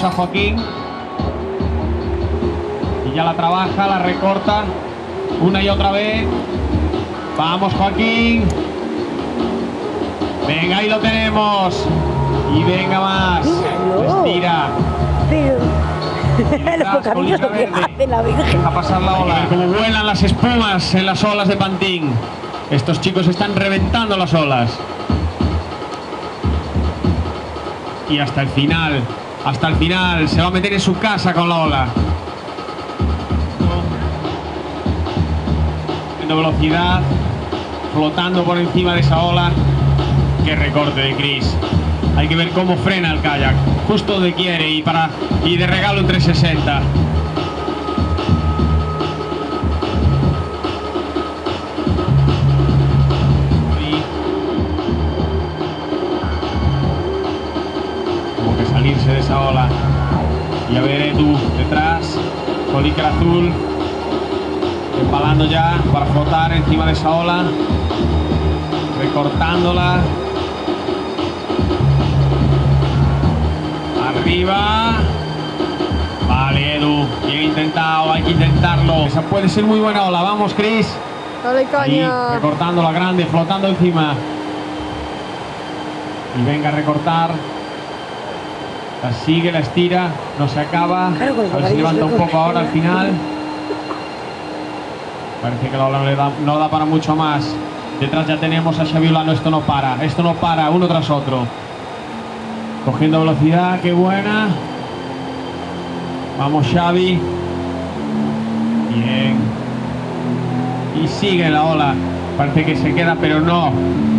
a Joaquín. Y ya la trabaja, la recorta una y otra vez. Vamos, Joaquín. Venga, ahí lo tenemos. Y venga más. Estira. Los bocadillos lo que hace la Virgen. Deja pasar la ola. Como vuelan las espumas en las olas de Pantin. Estos chicos están reventando las olas. Y hasta el final se va a meter en su casa con la ola. Teniendo velocidad, flotando por encima de esa ola. Qué recorte de Chris. Hay que ver cómo frena el kayak, justo donde quiere y de regalo en 360. Como que salirse de esa ola. Y a ver Edu detrás, con licra azul, empalando ya para flotar encima de esa ola, recortándola. Arriba. Vale, Edu, bien intentado, hay que intentarlo. Esa puede ser muy buena ola. Vamos, Chris. Dale caña. Ahí, recortando la grande, flotando encima. Y venga a recortar. La sigue, la estira, no se acaba. A ver si levanta un poco ahora al final. Parece que la ola no da para mucho más. Detrás ya tenemos a Xavi Olano. Esto no para, uno tras otro. Cogiendo velocidad, qué buena. Vamos, Xavi. Bien. Y sigue la ola. Parece que se queda, pero no.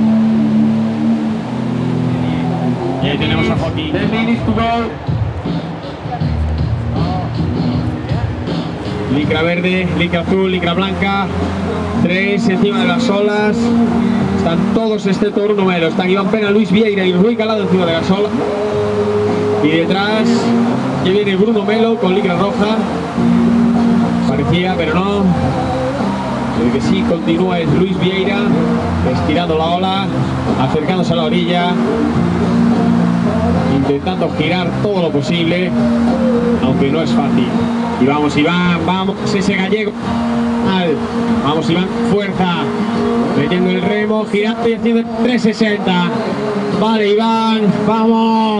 Y ahí tenemos a Joaquín. 10 minutes to go. Licra verde, licra azul, licra blanca. 3 encima de las olas. Están todos excepto Bruno Melo. Están Iván Pena, Luis Vieira y Rui Calado encima de las olas. Y detrás ya viene Bruno Melo con licra roja. Parecía, pero no. El que sí continúa es Luis Vieira, estirando la ola, acercándose a la orilla, intentando girar todo lo posible, aunque no es fácil. Y vamos, Iván, vamos, ese gallego. Vamos, Iván, fuerza, metiendo el remo, girando y haciendo el 360. Vale, Iván, vamos.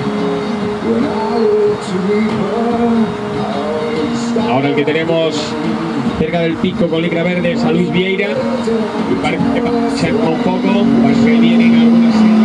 Ahora el que tenemos cerca del pico con licra verde es a Luis Vieira. Y parece que se arma un poco, parece que vienen algunas series.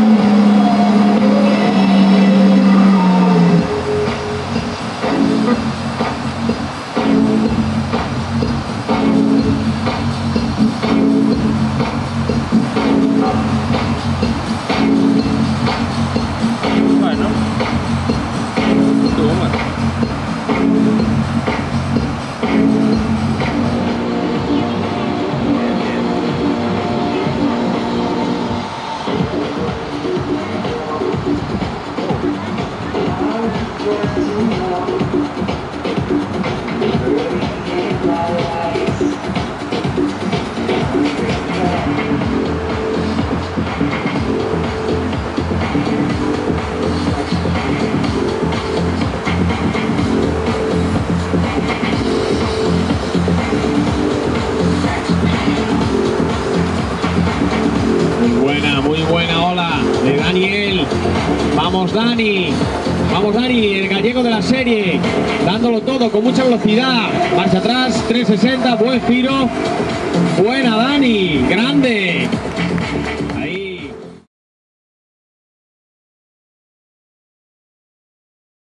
Muy buena ola de Daniel. Vamos, Dani. Vamos, Dani, el gallego de la serie. Dándolo todo con mucha velocidad. Marcha atrás, 360, buen giro. Buena, Dani.